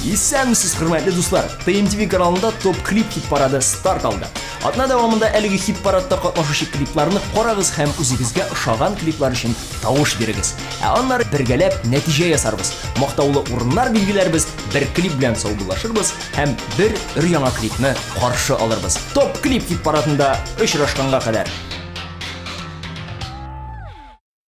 Исәнмесез, хөрмәтле дуслар. TMTV каналында топ клип хит парады старт алды. Атна дәвамында әлеге хит парадта катнашучы клипларны карагыз һәм үзегезгә ошаган клиплар өчен тавыш бирегез. Аннары бергәләп нәтиҗә ясарбыз. Мактаулы урыннар билгеләрбез, бер клип белән саубуллашырбыз һәм бер өр-яңа клипны каршы алырбыз. Топ клип хит парадында очрашканга кадәр.